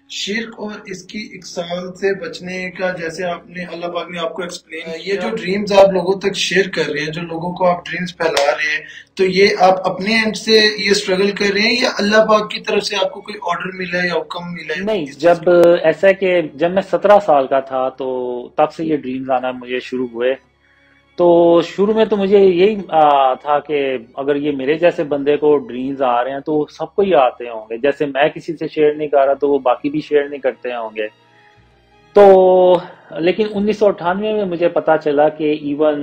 شرک اور اس کی اقسام سے بچنے کا، جیسے آپ نے اللہ پاک نے آپ کو ایکسپلین، یہ جو ڈریمز آپ لوگوں تک شیئر کر رہے ہیں، جو لوگوں کو آپ ڈریمز پھیلا رہے ہیں، تو یہ آپ اپنے اینڈ سے یہ اسٹرگل کر رہے ہیں یا اللہ پاک کی طرف سے آپ کو کوئی آرڈر ملا ہے یا حکم ملا ہے نہیں، اس چیز جب کے اوپر؟ ایسا ہے کہ جب میں 17 سال کا تھا تو تب سے یہ ڈریمز آنا مجھے شروع ہوئے. تو شروع میں تو مجھے یہی تھا کہ اگر یہ میرے جیسے بندے کو ڈریمز آ رہے ہیں تو سب کو ہی آتے ہوں گے، جیسے میں کسی سے شیئر نہیں کر رہا تو وہ باقی بھی شیئر نہیں کرتے ہوں گے. تو لیکن 1998 میں مجھے پتا چلا کہ ایون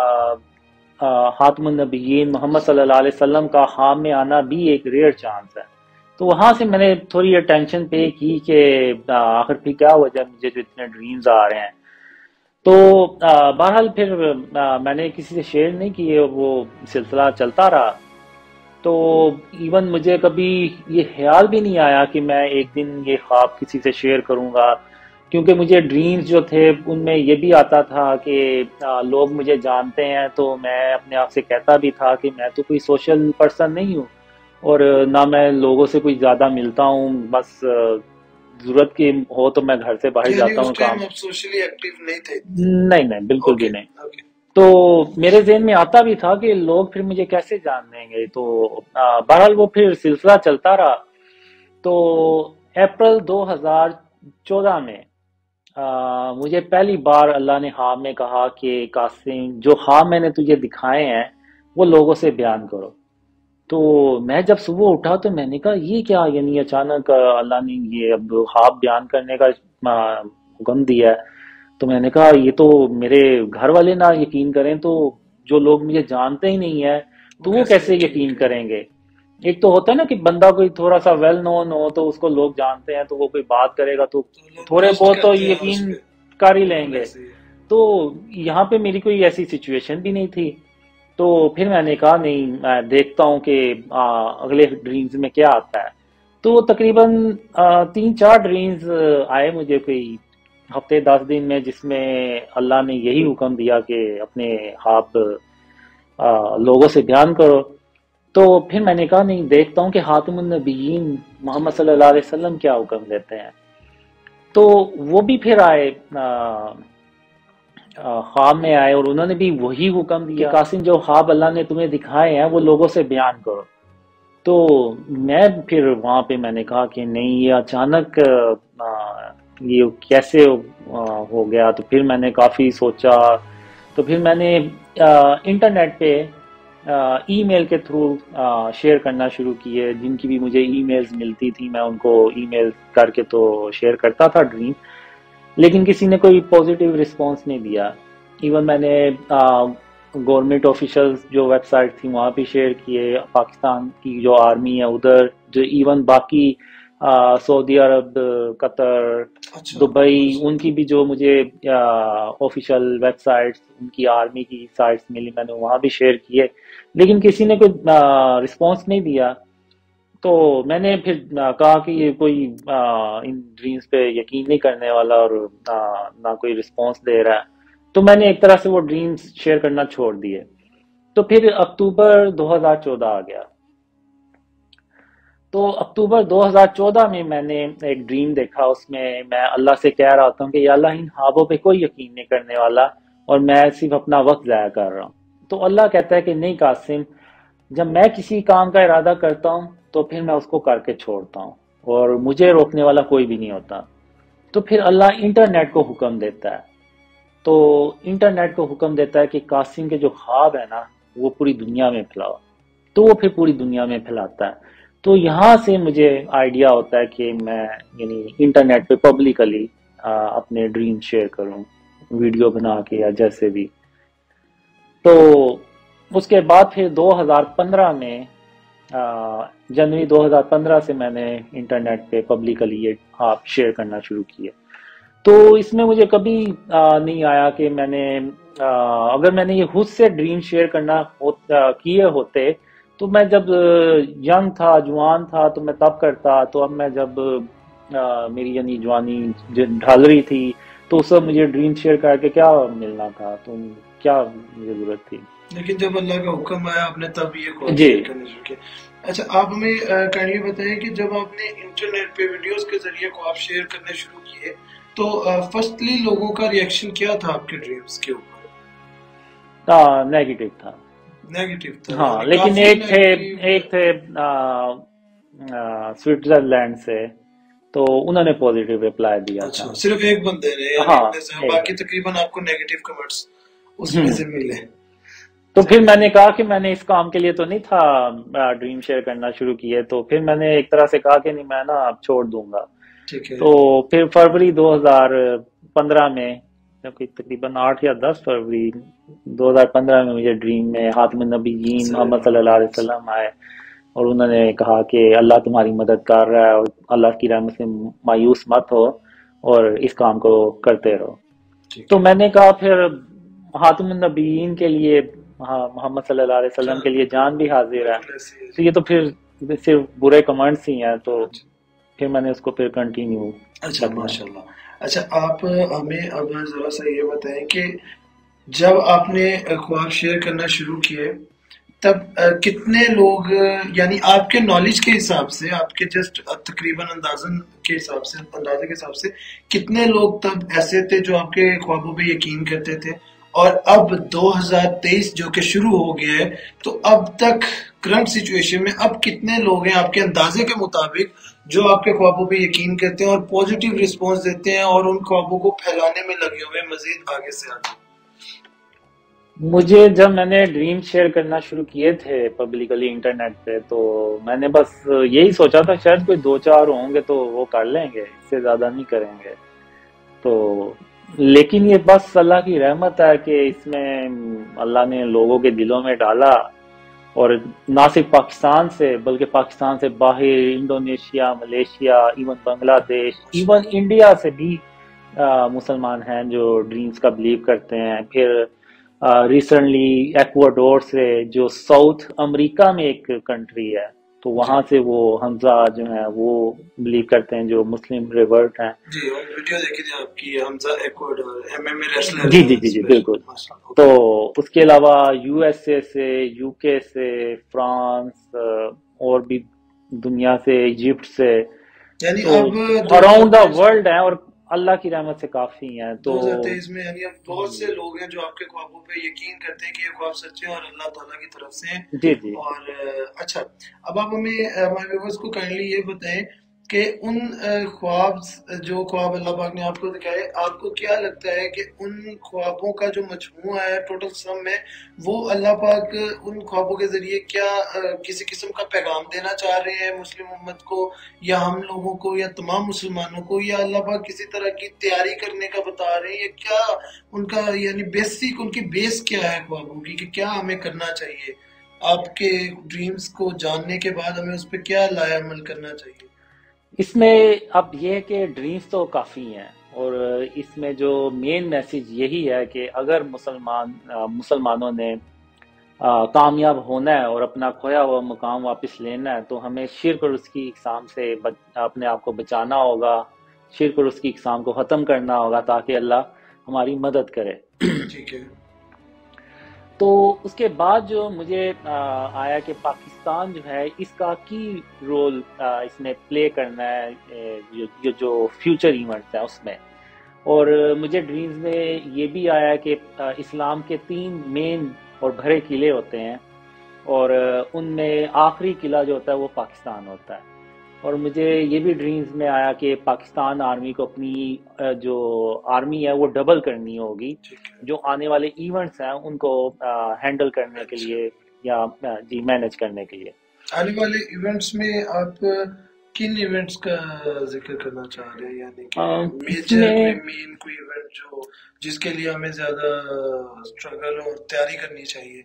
خاتم النبیین محمد صلی اللہ علیہ وسلم کا خام میں آنا بھی ایک ریئر چانس ہے. تو وہاں سے میں نے تھوڑی اٹینشن پے کی کہ آخر پھر کیا وجہ مجھے جو اتنے ڈریمز آ رہے ہیں. تو بہرحال پھر میں نے کسی سے شیئر نہیں کیے، وہ سلسلہ چلتا رہا. تو ایون مجھے کبھی یہ خیال بھی نہیں آیا کہ میں ایک دن یہ خواب کسی سے شیئر کروں گا، کیونکہ مجھے ڈریمز جو تھے ان میں یہ بھی آتا تھا کہ لوگ مجھے جانتے ہیں، تو میں اپنے آپ سے کہتا بھی تھا کہ میں تو کوئی سوشل پرسن نہیں ہوں، اور نہ میں لوگوں سے کوئی زیادہ ملتا ہوں، بس ضرورت کی ہو تو میں گھر سے باہر یعنی جاتا اس ہوں ٹائم کام. آپ سوشلی ایکٹیو نہیں تھے؟ نہیں نہیں، بالکل بھی اوکے نہیں. اوکے. تو میرے ذہن میں آتا بھی تھا کہ لوگ پھر مجھے کیسے جان لیں گے. تو بہرحال وہ پھر سلسلہ چلتا رہا. تو اپریل 2014 میں مجھے پہلی بار اللہ نے خواب میں کہا کہ قاسم، جو خواب میں نے تجھے دکھائے ہیں وہ لوگوں سے بیان کرو. تو میں جب صبح اٹھا تو میں نے کہا یہ کیا، یعنی اچانک اللہ نے یہ اب خواب بیان کرنے کا حکم دیا ہے. تو میں نے کہا یہ تو میرے گھر والے نہ یقین کریں تو جو لوگ مجھے جانتے ہی نہیں ہے وہ تو وہ کیسے کیسے یقین یقین کریں کریں گے. ایک تو ہوتا ہے نا کہ بندہ کوئی تھوڑا سا ویل نون ہو تو اس کو لوگ جانتے ہیں تو وہ کوئی بات کرے گا تو تو لوگ تھوڑے ٹرسٹ بہت تو کرتے ہیں اس یقین پہ. کر ہی لیں بالکل گے. ایسے ہی ہے. تو یہاں پہ میری کوئی ایسی سچویشن بھی نہیں تھی. تو پھر میں نے کہا نہیں، میں دیکھتا ہوں کہ اگلے ڈریمز میں کیا آتا ہے. تو تقریباً 3 4 ڈریمز آئے مجھے کوئی ہفتے 10 دن میں، جس میں اللہ نے یہی حکم دیا کہ اپنے خواب لوگوں سے بیان کرو. تو پھر میں نے کہا نہیں، دیکھتا ہوں کہ خاتم النبیین محمد صلی اللہ علیہ وسلم کیا حکم دیتے ہیں. تو وہ بھی پھر آئے، خواب میں آئے، اور انہوں نے بھی وہی حکم دیا کہ قاسم، جو خواب اللہ نے تمہیں دکھائے ہیں وہ لوگوں سے بیان کرو. تو میں پھر وہاں پہ میں نے کہا کہ نہیں، یہ اچانک یہ کیسے ہو گیا. تو پھر میں نے کافی سوچا. تو پھر میں نے انٹرنیٹ پہ ای میل کے تھرو شیئر کرنا شروع کیے. جن کی بھی مجھے ای میلز ملتی تھی میں ان کو ای میل کر کے تو شیئر کرتا تھا ڈریم. لیکن کسی نے کوئی پازیٹیو رسپانس نہیں دیا. ایون میں نے گورنمنٹ آفیشلز جو ویب سائٹ تھی وہاں پہ شیئر کیے، پاکستان کی جو آرمی ہے ادھر، جو ایون باقی سعودی عرب، قطر، اچھا دبئی، ماشاء ان اللہ. کی بھی جو مجھے آفیشیل ویب سائٹس، ان کی آرمی کی سائٹس ملی، میں نے وہاں بھی شیئر کیے. لیکن کسی نے کوئی رسپانس نہیں دیا. تو میں نے پھر کہا کہ یہ کوئی ان ڈریمز پہ یقین نہیں کرنے والا، اور نہ کوئی رسپانس دے رہا ہے. تو میں نے ایک طرح سے وہ ڈریمز شیئر کرنا چھوڑ دیے. تو پھر اکتوبر 2014 آ گیا. تو اکتوبر 2014 میں نے ایک ڈریم دیکھا. اس میں اللہ سے کہہ رہا ہوں کہ یا اللہ، ان خوابوں پہ کوئی یقین نہیں کرنے والا اور میں صرف اپنا وقت ضائع کر رہا ہوں. تو اللہ کہتا ہے کہ نہیں قاسم، جب میں کسی کام کا ارادہ کرتا ہوں تو پھر میں اس کو کر کے چھوڑتا ہوں، اور مجھے روکنے والا کوئی بھی نہیں ہوتا. تو پھر اللہ انٹرنیٹ کو حکم دیتا ہے. تو انٹرنیٹ کو حکم دیتا ہے کہ قاسم کے جو خواب ہے نا وہ پوری دنیا میں پھیلاؤ. تو وہ پھر پوری دنیا میں پھیلاتا ہے. تو یہاں سے مجھے آئیڈیا ہوتا ہے کہ میں یعنی انٹرنیٹ پہ پبلکلی اپنے ڈریم شیئر کروں، ویڈیو بنا کے یا جیسے بھی. تو اس کے بعد پھر 2015 میں جنوری 2015 سے میں نے انٹرنیٹ پہ پبلکلی یہ آپ شیئر کرنا شروع کیے. تو اس میں مجھے کبھی نہیں آیا کہ میں نے اگر میں نے یہ خود سے ڈریم شیئر کرنا کیے ہوتے تو میں جب ینگ تھا، جوان تھا تو میں تب کرتا. تو اب میں جب میری یعنی جوانی ڈھل رہی تھی تو اس وقت مجھے ڈریم شیئر کر کے کیا ملنا تھا. تو کیا مجھے ضرورت تھی. لیکن جب اللہ کا حکم آیا آپ نے تب یہ خواب جی. شیئر کرنے شروع کیا. اچھا آپ ہمیں کائنڈلی بتائیں کہ جب آپ نے انٹرنیٹ پہ ویڈیوز کے ذریعے خواب شیئر کرنے شروع کیے تو فرسٹلی لوگوں کا ریئیکشن کیا تھا آپ کے ڈریمز کے اوپر؟ نیگیٹو تھا. نیگیٹو تھا. ہاں لیکن ایک تھے سوئٹزرلینڈ سے، تو انہوں نے پازیٹیو رپلائی دیا تھا. صرف ایک بندے نے، ہاں باقی تقریباً آپ کو نیگیٹو کمنٹس اس میں سے ملے. تو پھر میں نے کہا کہ میں نے اس کام کے لیے تو نہیں تھا ڈریم شیئر کرنا شروع کیے، تو پھر میں نے ایک طرح سے کہا کہ نہیں میں نا اب چھوڑ دوں گا. تو پھر فروری 2015 میں، جبکہ تقریباً 8 یا 10 فروری 2015 میں مجھے ڈریم میں خاتم النبیین محمد صلی اللہ علیہ وسلم آئے اور انہوں نے کہا کہ اللہ تمہاری مدد کر رہا ہے اور اللہ کی رحمت سے مایوس مت ہو اور اس کام کو کرتے رہو. تو میں نے کہا پھر خاتم النبیین کے لیے، محمد صلی اللہ علیہ وسلم کے لیے جان بھی حاضر ہے، تو یہ تو پھر صرف برے کمنٹس ہی ہیں. تو پھر میں نے اس کو پھر کنٹینیو. اچھا ماشاءاللہ. اچھا آپ ہمیں اب ذرا سا یہ بتائیں کہ جب آپ نے خواب شیئر کرنا شروع کیے تب کتنے لوگ، یعنی آپ کے نالج کے حساب سے، آپ کے جسٹ تقریباً اندازے کے حساب سے کتنے لوگ تب ایسے تھے جو آپ کے خوابوں پہ یقین کرتے تھے؟ اور اب 2023 جو کہ شروع ہو گیا ہے، تو اب تک کرنٹ سچویشن میں اب کتنے لوگ ہیں آپ کے اندازے کے مطابق جو آپ کے خوابوں پہ یقین کرتے ہیں اور پازیٹیو رسپانس دیتے ہیں اور ان خوابوں کو پھیلانے میں لگے ہوئے مزید آگے سے آگے؟ مجھے جب میں نے ڈریم شیئر کرنا شروع کیے تھے پبلکلی انٹرنیٹ پہ، تو میں نے بس یہی سوچا تھا شاید کوئی 2-4 ہوں گے تو وہ کر لیں گے، اس سے زیادہ نہیں کریں گے. تو لیکن یہ بس اللہ کی رحمت ہے کہ اس میں اللہ نے لوگوں کے دلوں میں ڈالا، اور نہ صرف پاکستان سے بلکہ پاکستان سے باہر انڈونیشیا، ملیشیا، ایون بنگلہ دیش، ایون انڈیا سے بھی مسلمان ہیں جو ڈریمز کا بلیو کرتے ہیں. پھر ریسنٹلی ایکواڈور سے، جو ساؤتھ امریکہ میں ایک کنٹری ہے، تو وہاں سے وہ حمزہ جو ہیں وہ بلیو کرتے ہیں، جو مسلم ریورٹ ہیں. جی ویڈیو دیکھی تھی آپ کی، Hamza Ecuador M M A wrestler. جی بالکل. تو اس کے علاوہ یو ایس اے سے، یو کے سے، فرانس اور بھی دنیا سے، ایجپٹ سے، یعنی اراؤنڈ دا ورلڈ ہیں، اور اللہ کی رحمت سے کافی ہیں. تو 2023 میں یعنی اب بہت سے لوگ ہیں جو آپ کے خوابوں پہ یقین کرتے ہیں کہ یہ خواب سچے ہیں اور اللہ تعالیٰ کی طرف سے ہیں. جی. اور اچھا اب آپ ہمیں ہمارے ویورز کو کائنڈلی یہ بتائیں کہ ان جو خواب اللہ پاک نے آپ کو دکھائے، آپ کو کیا لگتا ہے کہ ان خوابوں کا جو مجموعہ ہے ٹوٹل سم میں، وہ اللہ پاک ان خوابوں کے ذریعے کیا کسی قسم کا پیغام دینا چاہ رہے ہیں مسلم امت کو، یا ہم لوگوں کو، یا تمام مسلمانوں کو، یا اللہ پاک کسی طرح کی تیاری کرنے کا بتا رہے ہیں، یا کیا ان کا یعنی بیسک ان کی بیس کیا ہے خوابوں کی، کہ کیا ہمیں کرنا چاہیے آپ کے ڈریمز کو جاننے کے بعد، ہمیں اس پہ کیا لایا عمل کرنا چاہیے؟ اس میں اب یہ کہ ڈریمز تو کافی ہیں، اور اس میں جو مین میسیج یہی ہے کہ اگر مسلمانوں نے کامیاب ہونا ہے اور اپنا کھویا ہوا مقام واپس لینا ہے، تو ہمیں شرک اور اس کی اقسام سے اپنے آپ کو بچانا ہوگا، شرک اور اس کی اقسام کو ختم کرنا ہوگا تاکہ اللہ ہماری مدد کرے. ٹھیک ہے. تو اس کے بعد جو مجھے آیا کہ پاکستان جو ہے اس کا کی رول اس میں پلے کرنا ہے، جو فیوچر ایونٹس ہیں اس میں. اور مجھے ڈریمز میں یہ بھی آیا کہ اسلام کے 3 مین اور بھرے قلعے ہوتے ہیں، اور ان میں آخری قلعہ جو ہوتا ہے وہ پاکستان ہوتا ہے. اور مجھے یہ بھی ڈریمز میں آیا کہ پاکستان آرمی کو اپنی جو آرمی ہے وہ ڈبل کرنی ہوگی، جو آنے والے ایونٹس ہیں ان کو ہینڈل کرنے کے لیے یا مینیج کرنے کے لیے. آنے والے ایونٹس میں آپ کن ایونٹس کا ذکر کرنا چاہ رہے ہیں؟ یعنی کہ میجر مین کوئی ایونٹ جو جس کے لیے ہمیں زیادہ اسٹرگل اور تیاری کرنی چاہیے؟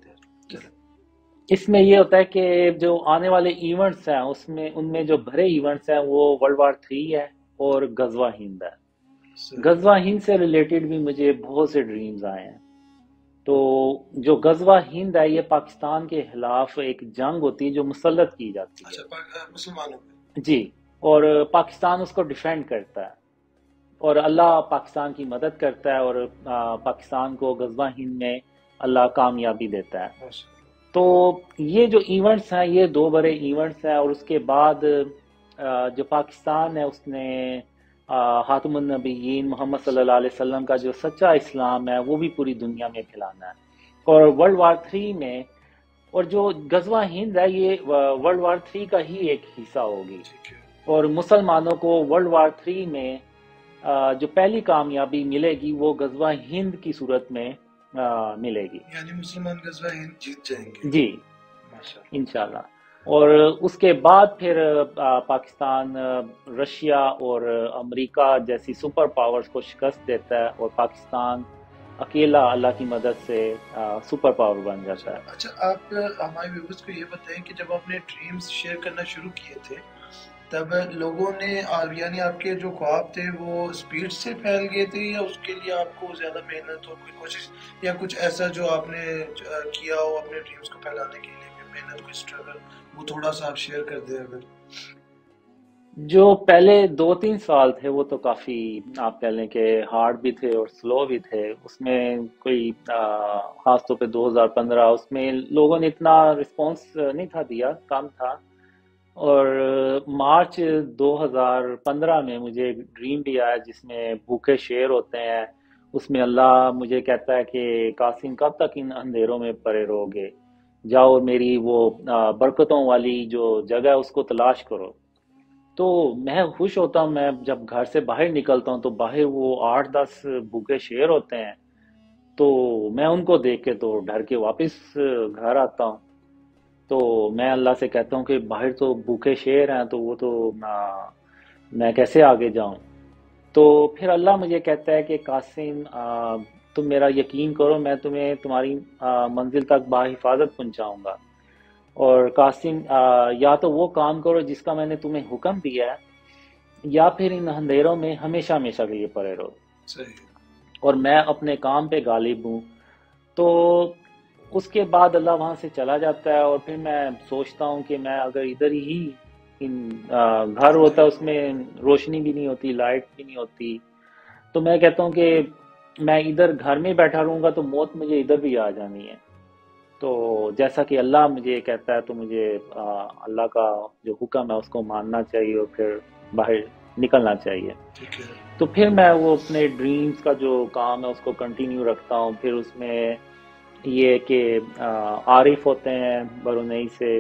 اس میں یہ ہوتا ہے کہ جو آنے والے ایونٹس ہیں ان میں جو بھرے ایونٹس ہیں وہ World War 3 ہے اور غزوہ ہند ہے. غزوہ ہند سے ریلیٹڈ بھی مجھے بہت سے ڈریمز آئے ہیں. تو جو غزوہ ہند ہے یہ پاکستان کے خلاف ایک جنگ ہوتی ہے جو مسلط کی جاتی ہے مسلمانوں پہ. جی، اور پاکستان اس کو ڈیفینڈ کرتا ہے. اور اللہ پاکستان کی مدد کرتا ہے، اور پاکستان کو غزوہ ہند میں اللہ کامیابی دیتا ہے۔ تو یہ جو ایونٹس ہیں یہ 2 بڑے ایونٹس ہیں، اور اس کے بعد جو پاکستان ہے اس نے خاتم النبیین محمد صلی اللہ علیہ وسلم کا جو سچا اسلام ہے وہ بھی پوری دنیا میں پھیلانا ہے، اور ورلڈ وار 3 میں، اور جو غزوہ ہند ہے یہ ورلڈ وار 3 کا ہی ایک حصہ ہوگی، اور مسلمانوں کو ورلڈ وار 3 میں جو پہلی کامیابی ملے گی وہ غزوہ ہند کی صورت میں ملے گی، یعنی مسلمان غزوہ ہند جیت جائیں گے جی انشاءاللہ۔ اور اس کے بعد پھر پاکستان رشیا اور امریکہ جیسی سپر پاورز کو شکست دیتا ہے، اور پاکستان اکیلا اللہ کی مدد سے سپر پاور بن جاتا ہے۔ اچھا، آپ ہمارے ویورز کو یہ بتائیں کہ جب آپ نے ڈریمز شیئر کرنا شروع کیے تھے تب لوگوں نے یعنی آپ کے جو خواب تھے وہ اسپیڈ سے پھیل گئے تھے، یا اس کے لیے آپ کو زیادہ محنت اور کوئی کوشش یا کچھ ایسا جو آپ نے کیا ہو اپنے ڈریمز کو پھیلانے کے لیے، کوئی محنت، کوئی اسٹرگل، وہ تھوڑا سا آپ شیئر کر دیں اگر؟ جو پہلے 2-3 سال تھے وہ تو کافی آپ کہہ لیں کہ ہارڈ بھی تھے اور سلو بھی تھے، اس میں کوئی خاص طور پہ 2015 اس میں لوگوں نے اتنا رسپانس نہیں تھا دیا، کم تھا، اور مارچ 2015 میں مجھے ایک ڈریم بھی آیا جس میں بھوکے شیر ہوتے ہیں، اس میں اللہ مجھے کہتا ہے کہ قاسم کب تک ان اندھیروں میں پڑے رہو گے، جاؤ میری وہ برکتوں والی جو جگہ ہے اس کو تلاش کرو۔ تو میں خوش ہوتا ہوں، میں جب گھر سے باہر نکلتا ہوں تو باہر وہ 8-10 بھوکے شیر ہوتے ہیں، تو میں ان کو دیکھ کے تو ڈر کے واپس گھر آتا ہوں، تو میں اللہ سے کہتا ہوں کہ باہر تو بھوکے شیر ہیں، تو وہ تو میں کیسے آگے جاؤں؟ تو پھر اللہ مجھے کہتا ہے کہ قاسم تم میرا یقین کرو، میں تمہیں تمہاری منزل تک بحفاظت پہنچاؤں گا، اور قاسم یا تو وہ کام کرو جس کا میں نے تمہیں حکم دیا ہے، یا پھر ان اندھیروں میں ہمیشہ ہمیشہ کے لیے پڑے رہو، اور میں اپنے کام پہ غالب ہوں۔ تو اس کے بعد اللہ وہاں سے چلا جاتا ہے، اور پھر میں سوچتا ہوں کہ میں اگر ادھر ہی گھر ہوتا اس میں روشنی بھی نہیں ہوتی، لائٹ بھی نہیں ہوتی، تو میں کہتا ہوں کہ میں ادھر گھر میں بیٹھا رہوں گا تو موت مجھے ادھر بھی آ جانی ہے۔ تو جیسا کہ اللہ مجھے کہتا ہے تو مجھے اللہ کا جو حکم ہے اس کو ماننا چاہیے اور پھر باہر نکلنا چاہیے۔ تو پھر میں وہ اپنے ڈریمز کا جو کام ہے اس کو کنٹینیو رکھتا ہوں۔ پھر اس میں یہ کہ عارف ہوتے ہیں برونئی سے،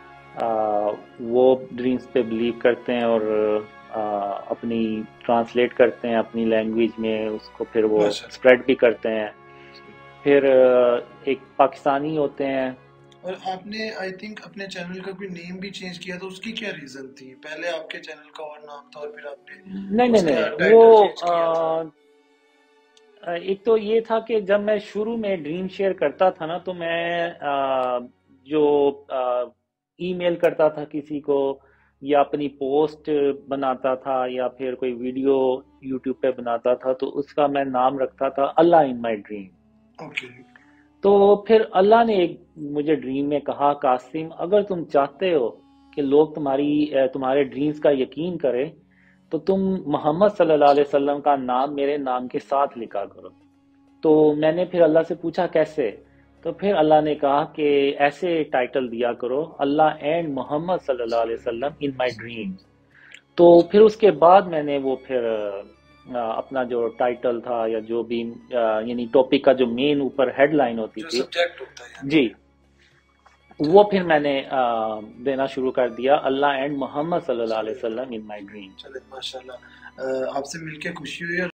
وہ ڈریمز پہ بلیو کرتے ہیں اور اپنی ٹرانسلیٹ کرتے ہیں اپنی لینگویج میں، اس کو پھر وہ اسپریڈ بھی کرتے ہیں۔ پھر ایک پاکستانی ہوتے ہیں۔ اور آپ نے آئی تھنک اپنے چینل کا کوئی نیم بھی چینج کیا، تو اس کی کیا ریزن تھی؟ پہلے آپ کے چینل کا اور نام تھا اور پھر آپ نے نہیں وہ ایک تو یہ تھا کہ جب میں شروع میں ڈریم شیئر کرتا تھا نا، تو میں جو ای میل کرتا تھا کسی کو، یا اپنی پوسٹ بناتا تھا، یا پھر کوئی ویڈیو یوٹیوب پہ بناتا تھا، تو اس کا میں نام رکھتا تھا اللہ ان مائی ڈریم۔ تو پھر اللہ نے مجھے ڈریم میں کہا قاسم اگر تم چاہتے ہو کہ لوگ تمہارے ڈریمز کا یقین کرے تو تم محمد صلی اللہ علیہ وسلم کا نام میرے نام کے ساتھ لکھا کرو۔ تو میں نے پھر اللہ سے پوچھا کیسے؟ تو پھر اللہ نے کہا کہ ایسے ٹائٹل دیا کرو، اللہ اینڈ محمد صلی اللہ علیہ وسلم ان مائی ڈریمز۔ تو پھر اس کے بعد میں نے وہ پھر اپنا جو ٹائٹل تھا یا جو بھی یعنی ٹاپک کا جو مین اوپر ہیڈ لائن ہوتی تھی جی، وہ پھر میں نے دینا شروع کر دیا، اللہ اینڈ محمد صلی اللہ علیہ وسلم ان مائی ڈریم۔ چلے ماشاءاللہ، آپ سے مل کے خوشی ہوئی۔